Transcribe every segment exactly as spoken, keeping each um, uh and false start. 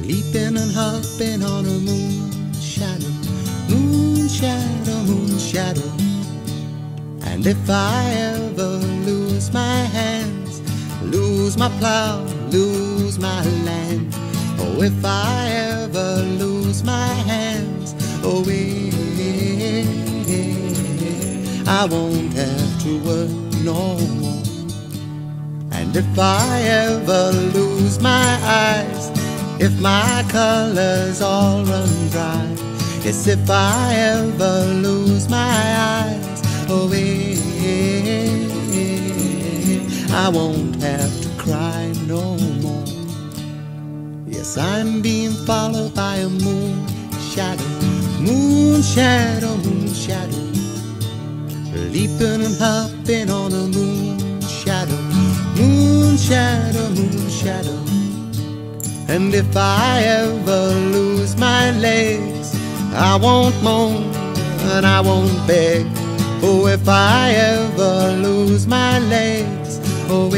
leaping and hopping on a moon shadow, moon shadow, moon shadow. And if I ever lose my hands, lose my plow, lose my land, oh, if I ever lose my hands, oh, yeah, I won't have to work no more. And if I ever lose my eyes, if my colors all run dry, yes, if I ever lose my eyes, oh, yeah, I won't have to cry no more. Yes, I'm being followed by a moon shadow, moon shadow, moon shadow, leaping and hopping on a moon shadow, moon shadow, moon shadow. And if I ever lose my legs, I won't moan and I won't beg. Oh, if I ever lose my legs, oh,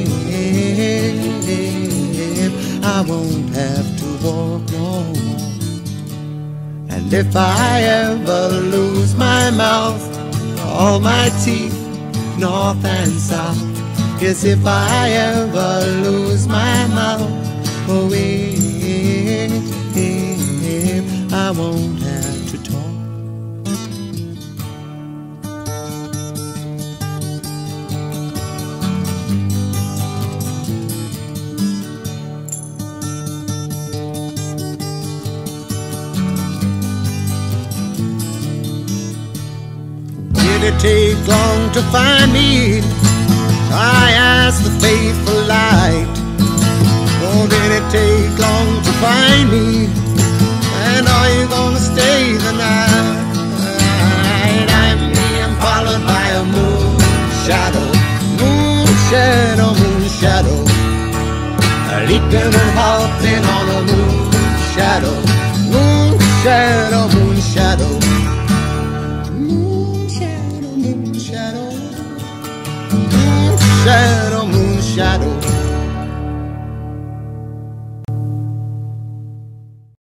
if I won't have to walk no more. And if I ever lose my mouth, all my teeth, north and south, yes, if I ever lose my mouth, oh, if I won't have to talk. Did it take long to find me? I asked the faithful light. Oh, did it take long to find me? And are you gonna stay the night? I'm being followed by a moon shadow, moon shadow, moon shadow, leaping and hopping on a moon shadow.